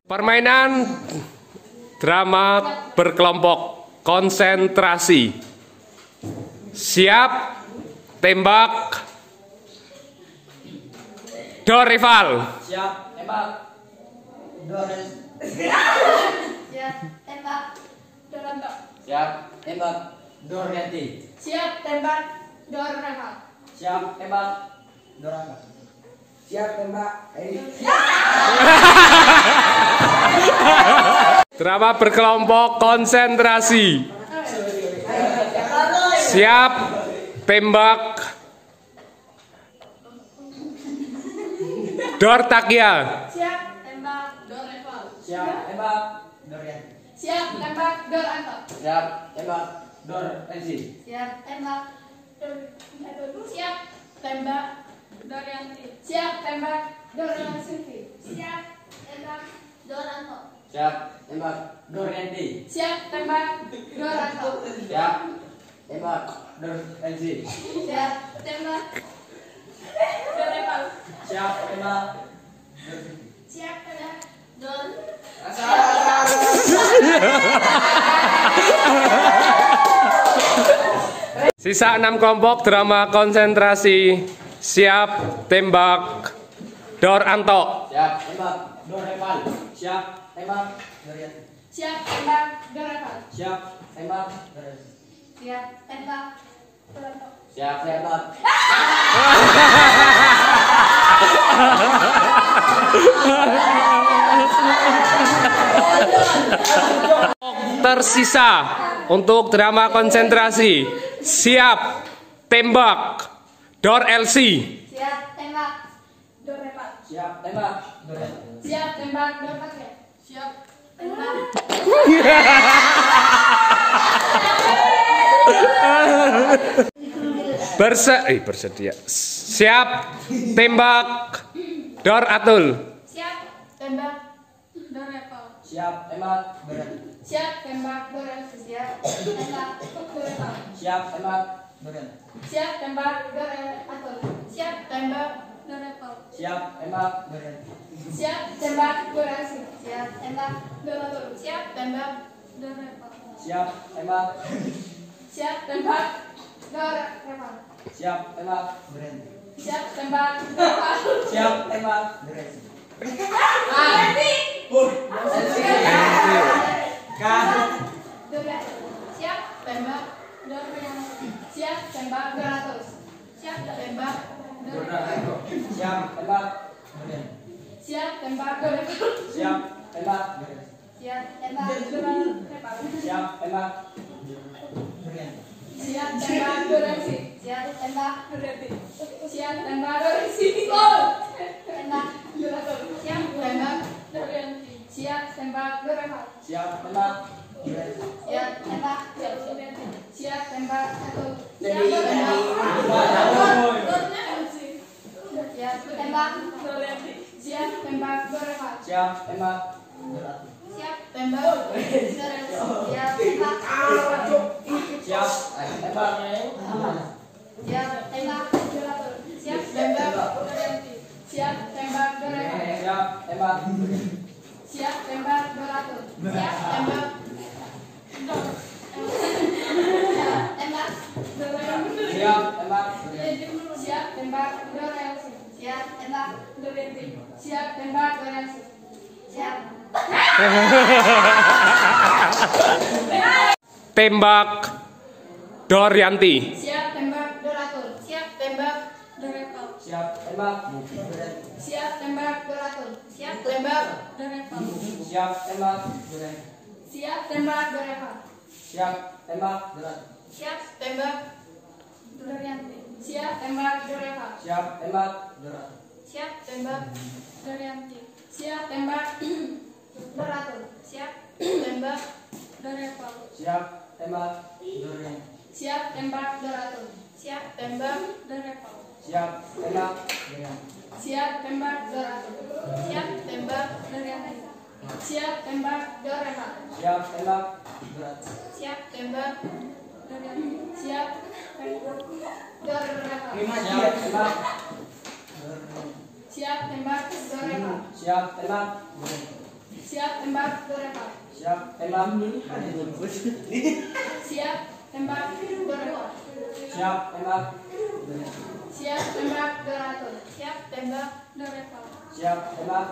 Permainan drama berkelompok, konsentrasi. Siap, tembak. Dor rival. Siap, tembak. Dor. Siap, tembak. Doronto. Siap, tembak. Dor ganti. Siap, tembak. Dor rival. Siap, tembak. Doranga. Siap, tembak. Drama berkelompok, konsentrasi. Siap, tembak. Dor Takia. Siap, tembak. Dor rival. Siap, tembak. Dor ganti. Siap, tembak. Dor Anto. Siap, tembak. Dor Enzi. Siap, tembak. Siap, tembak. Dor Yanti. Siap, tembak. Dor Silvi. Siap, tembak. Dor Anto. Siap, tembak. Dor ganti. Siap, tembak. Dor Anto. Siap, tembak. Dor Enzi. Siap, tembak. Dor rival. Siap, tembak. Siap, tembak. Dor. Sisa 6 kelompok, drama konsentrasi. Siap, tembak. Dor Anto. Siap, tembak. Dor rival. Siap, tembak. Dor ganti. Siap, tembak. Dor rival. Siap, tembak. Dor Enzi. Siap, tembak. Dor Anto. Siap, tembak. Tersisa untuk drama konsentrasi. Siap, tembak. Dor LC. Siap, tembak. Dor rival. Siap, tembak. Dor ganti. Siap, tembak. Dor pakai. Siap, tembak. Bersedia. Siap, tembak. Dor Atul. Siap, tembak. Dor rival. Siap, tembak. Dor ganti. Siap, tembak. Dor LC. Siap, tembak. Dor rival. Siap, tembak. Dor ganti. Siap, tembak. Dor Atul. Siap, tembak. Dor rival. Siap, tembak. Dor ganti. Siap, tembak. Dor LC. Siap, tembak. Dor Atul. Siap, tembak. Dor rival. Siap, tembak. Siap, tembak. Dor rival. Siap, tembak. Dor ganti. Siap, tembak. Dor rival. Siap, tembak. Dor ganti. Ready? Kan. Dor siap, tembak. Dor rival. Siap, tembak. Dor Atul. Siap, tembak. Dor rival. Siap, tembak. Dor ganti. Siap, tembak. Dor rival. Siap, tembak. Dor ganti. Siap, tembak. Dor rival. Siap, tembak. Dor ganti. Siap, tembak. Dor LC. Siap, tembak. Dor LC. Siap, tembak. Dor LC. Gol. Tembak. Dor Atul. Siap, tembak. Dor LC. Siap, tembak. Dor rival. Siap, tembak. Dor ganti. Siap, tembak. Siap, tembak. Atul. Siap, Jadi, tembak. Dor. Dornya LC. Siap, tembak. Dor LC. Siap, tembak. Dor rival. Siap, tembak. Dor. Siap, tembak. Dor LC. Siap, tembak. Siap, tembak. Siap, tembak. Dor Atul. Siap, tembak. Dor LC. Siap, tembak. Dor rival. Siap, tembak. Siap, tembak. Dor Atul. Siap, tembak. Dor. Tembak. Dor rival. Siap, tembak. Siap, tembak. Dor LC. Siap, tembak. Dor LC. Siap, tembak. Dor LC. Siap. Tembak. Dor Yanti. Siap, tembak. Dor Atul. Siap, tembak. Dor rival. Siap, tembak. Dor ganti. Siap, tembak. Dor Atul. Siap, tembak. Dor rival. Siap, tembak. Dor ganti. Siap, tembak. Dor rival. Siap, tembak. Dor ganti. Siap, tembak. Dor Yanti. Siap, tembak. Dor rival. Siap, tembak. Dor ganti. Siap, tembak. Dor Yanti. Siap, tembak. Dor Atul. Siap, tembak. Dor rival. Siap, tembak. Dor ganti. Siap, tembak. Dor Atul. Siap, tembak. Dor rival. Siap, tembak. Dor ganti. Siap, tembak. Dor Atul. Siap, tembak. Dor Yanti. Siap, tembak. Dor rival. Siap, tembak. Dor ganti. Siap, tembak. Dor Yanti. Siap, tembak. Dor rival. Siap, tembak. Siap, tembak. Dor rival. Siap, tembak. Siap, tembak, Doreva. Siap, tembak. Siap, tembak, Doreva. Siap, tembak. Siap, tembak, Doratur. Siap, tembak, Doreva. Siap, tembak.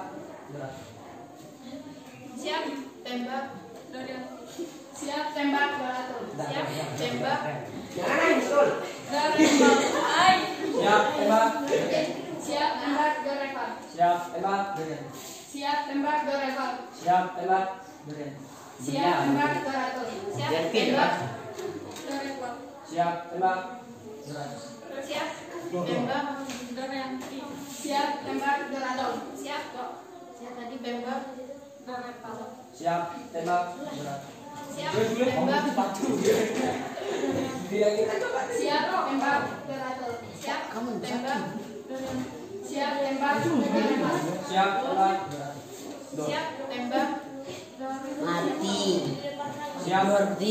Siap, tembak, Dorian. Siap, tembak, Doratur. Siap, tembak, Doreva. Hai. Siap, tembak. Siap, tembak, Doreva. Siap, tembak. Siap, tembak, Doreva. Siap, tembak. Siap, tembak, Doratur. Siap, tembak, Doreva. Siap, tembak. Siap, tembak, Dorianti. Siap, tembak, Doratur. Siap, kok. Siap, tadi tembak, Doreva. Siap, tembak. Siap, tembak. Siap, tembak, Doratur. Siap, tembak, Dorian. Siap, tembak, Doreva. Siap, tembak. Siap, tembak, Mati. Siap, Berhenti.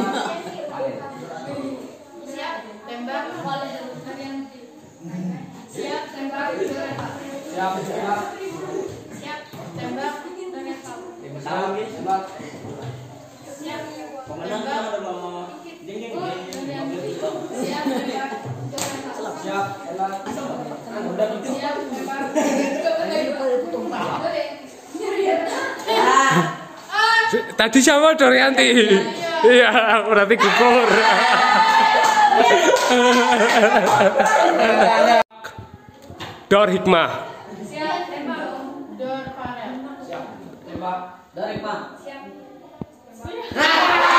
siap, tembak, Dorianti. Siap, tembak, Doreva. siap, tembak. Siap, tembak, Doreva. Siap, tembak. Siap, Komandan tembak, ada mau dingin. Dorianti. Siap, tembak, Doreva. Siap, tembak. Udah gitu. Siap, tembak, Tadi siapa Dorianti? Iya, berarti gugur. Dor Hikmah. Siap, tembak, Dor Farel. Siap, tembak. Dari Pak. Siap.